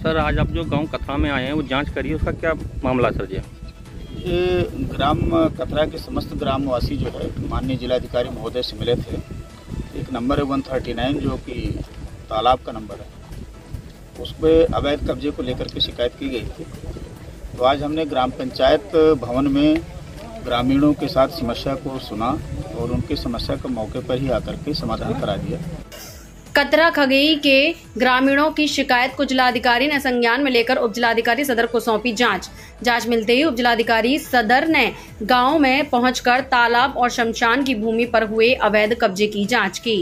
Sir आज आप जो गांव कथरा में आए हैं वो जांच करिए, उसका क्या मामला सर जी? ये ग्राम कथरा के समस्त ग्रामवासी जो है माननीय जिलाधिकारी महोदय से मिले थे। एक नंबर है 139 जो कि तालाब का नंबर है, उस पर अवैध कब्जे को लेकर के शिकायत की गई थी। तो आज हमने ग्राम पंचायत भवन में ग्रामीणों के साथ समस्या को सुना और उनकी समस्या को मौके पर ही आकर के समाधान करा दिया। कतरा खगई के ग्रामीणों की शिकायत को जिलाधिकारी ने संज्ञान में लेकर उप जिलाधिकारी सदर को सौंपी जांच मिलते ही उप जिलाधिकारी सदर ने गांव में पहुंचकर तालाब और शमशान की भूमि पर हुए अवैध कब्जे की जांच की।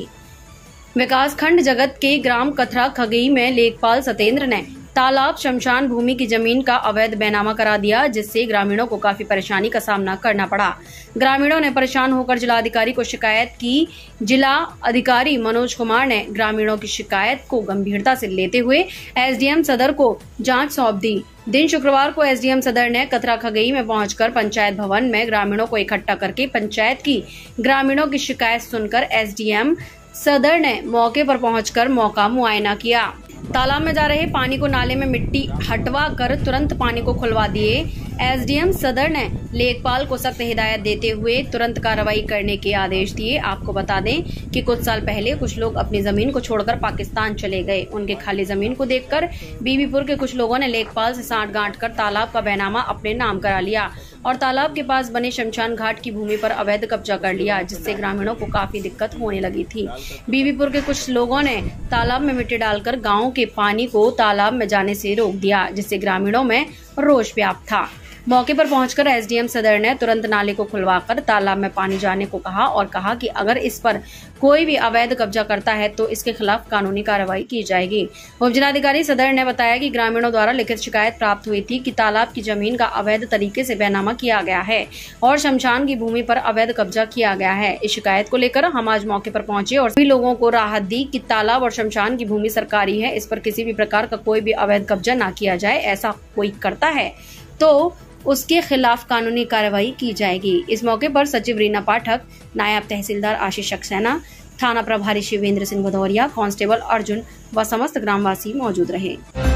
विकासखंड जगत के ग्राम कतरा खगई में लेखपाल सतेंद्र ने तालाब शमशान भूमि की जमीन का अवैध बैनामा करा दिया, जिससे ग्रामीणों को काफी परेशानी का सामना करना पड़ा। ग्रामीणों ने परेशान होकर जिलाधिकारी को शिकायत की। जिला अधिकारी मनोज कुमार ने ग्रामीणों की शिकायत को गंभीरता से लेते हुए एसडीएम सदर को जांच सौंप दी। दिन शुक्रवार को एसडीएम सदर ने कतरा खगई में पहुंचकर पंचायत भवन में ग्रामीणों को इकट्ठा करके पंचायत की ग्रामीणों की शिकायत सुनकर एसडीएम सदर ने मौके पर पहुंचकर मौका मुआयना किया। तालाब में जा रहे पानी को नाले में मिट्टी हटवा कर तुरंत पानी को खुलवा दिए। एसडीएम सदर ने लेखपाल को सख्त हिदायत देते हुए तुरंत कार्रवाई करने के आदेश दिए। आपको बता दें कि कुछ साल पहले कुछ लोग अपनी जमीन को छोड़कर पाकिस्तान चले गए। उनके खाली जमीन को देखकर बीबीपुर के कुछ लोगों ने लेखपाल से सांठ-गांठ कर तालाब का बैनामा अपने नाम करा लिया और तालाब के पास बने शमशान घाट की भूमि पर अवैध कब्जा कर लिया, जिससे ग्रामीणों को काफी दिक्कत होने लगी थी। बीबीपुर के कुछ लोगों ने तालाब में मिट्टी डालकर गाँव के पानी को तालाब में जाने से रोक दिया, जिससे ग्रामीणों में रोष व्याप्त था। मौके पर पहुंचकर एसडीएम सदर ने तुरंत नाले को खुलवाकर तालाब में पानी जाने को कहा और कहा कि अगर इस पर कोई भी अवैध कब्जा करता है तो इसके खिलाफ कानूनी कार्रवाई की जाएगी। उप जिलाधिकारी सदर ने बताया कि ग्रामीणों द्वारा लिखित शिकायत प्राप्त हुई थी कि तालाब की जमीन का अवैध तरीके से बैनामा किया गया है और शमशान की भूमि पर अवैध कब्जा किया गया है। इस शिकायत को लेकर हम आज मौके पर पहुंचे और सभी लोगों को राहत दी कि तालाब और शमशान की भूमि सरकारी है, इस पर किसी भी प्रकार का कोई भी अवैध कब्जा न किया जाए। ऐसा कोई करता है तो उसके खिलाफ कानूनी कार्रवाई की जाएगी। इस मौके पर सचिव रीना पाठक, नायब तहसीलदार आशीष सक्सेना, थाना प्रभारी शिवेंद्र सिंह भदौरिया, कांस्टेबल अर्जुन व समस्त ग्रामवासी मौजूद रहे।